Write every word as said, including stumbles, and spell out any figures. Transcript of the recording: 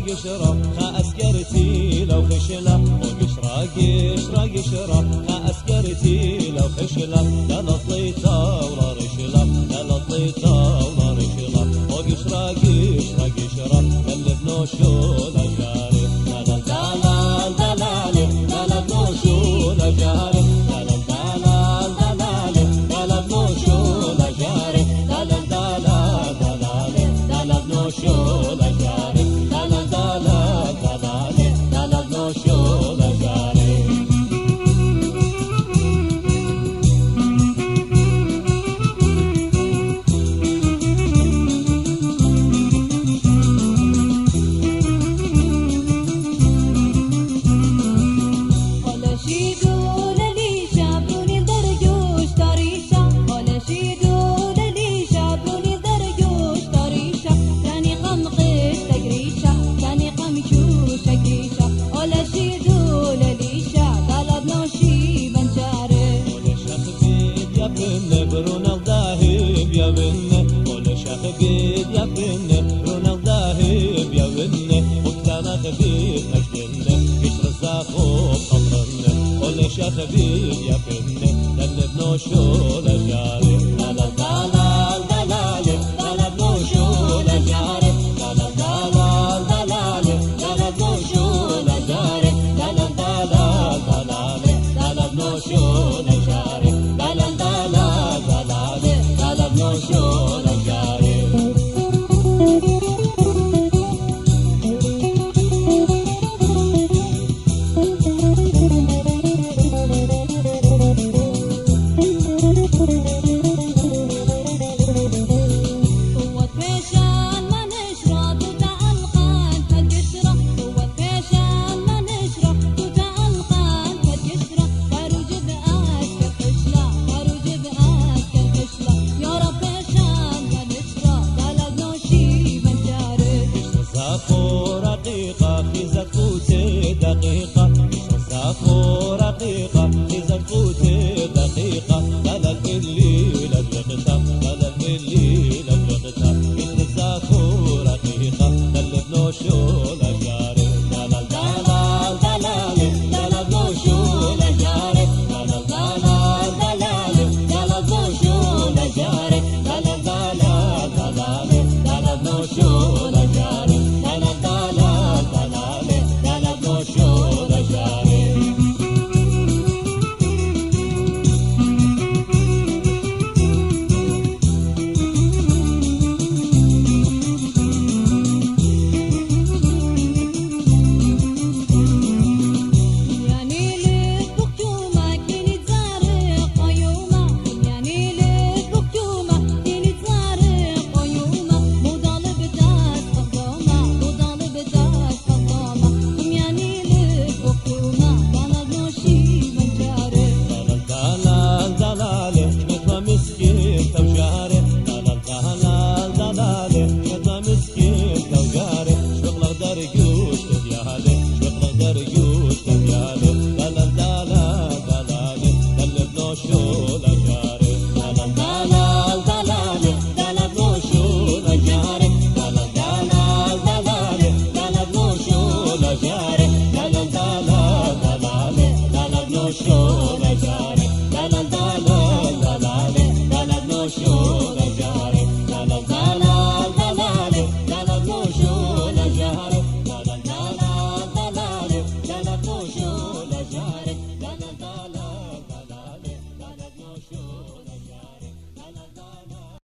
قشرة خا أسكرتي لو خشلة وقشرة قشرة قشرة خا أسكرتي لو خشلة لا لطيتها ولا رشلة لا لطيتها ولا رشلة وقشرة قشرة قشرة اللي بنوشولة جاري لا لا لا لا لا لا لا بنوشولة جاري لا لا لا لا لا لا لا بنوشولة جاري لا لا لا لا لا لا لا بنوشولة جاري لا لا لا لا لا لا بنوشولة جاري يا بني ولا شخبيد يا بني رونا ذاهب يا بني وقتنا خفيف مجدنا قشر الزاخوب خلطنا ولا شخبيد يا بني لن بنوشول جاري لا لا لا لا لا لا لا بنوشول جاري لا لا لا لا لا لا لا بنوشول جاري لا لا لا لا لا لا لا بنوشول جاري لا لا لا لا لا لا بنوشول جاري دقيقة صافو رقيقة إذا تفوتي دقيقة لا لا اللي لا بلغتها لا لا اللي لا بلغتها إنت صافو رقيقة لا لا بنوشول جاري لا لا لا لا لا لا لا بنوشول جاري لا لا لا لا لا لا لا بنوشول جاري لا لا لا لا لا لا لا بنوشول جاري لا لا لا لا لا لا بنوشول جاري شو